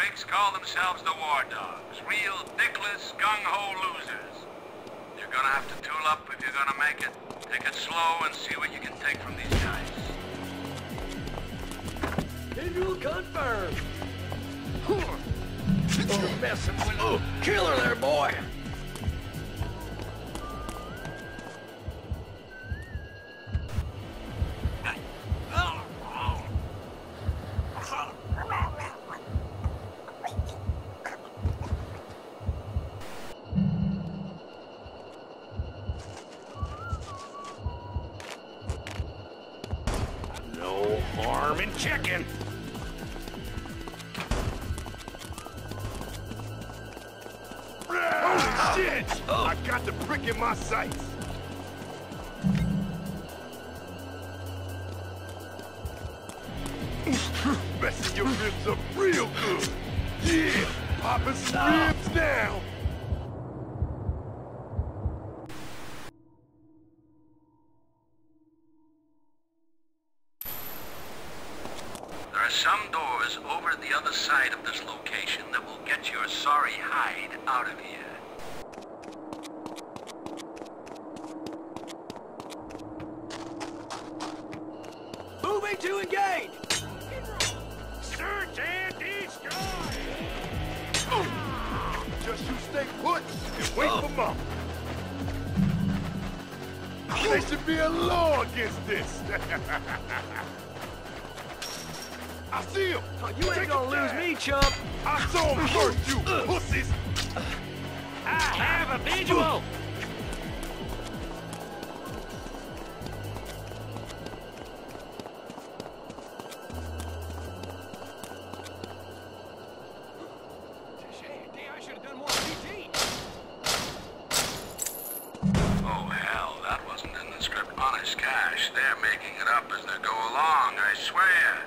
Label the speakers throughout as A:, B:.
A: pricks call themselves the War Dogs. Real dickless, gung-ho losers. You're gonna have to tool up if you're gonna make it. Take it slow and see what you can take from these guys.
B: Visual confirmed. You're messing with a killer there, boy.
C: No harm in checking. Holy shit! I got the prick in my sights. Messing your ribs up real good. Yeah, popping some ribs now.
A: There are some doors over the other side of this location that will get your sorry hide out of here.
B: Moving to engage.
C: Search and destroy. Just you stay put and wait for mom. There should be a law against this. I see him.
B: Oh, you ain't gonna lose me, chump.
C: I saw him first, you pussies.
D: I have a visual!
B: I should have done more PT.
A: Oh, hell, that wasn't in the script. Honest cash. They're making it up as they go along, I swear.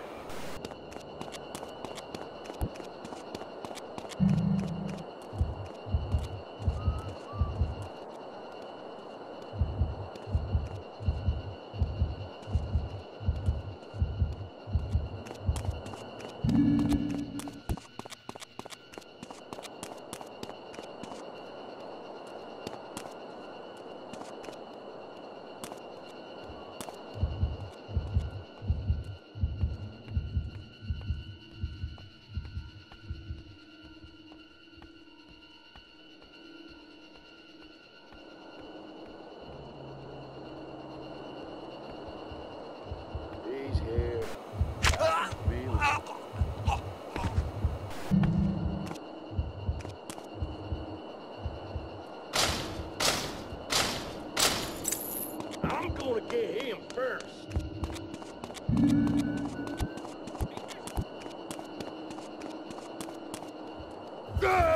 C: He's here. Really? I'm gonna get him first. Ah!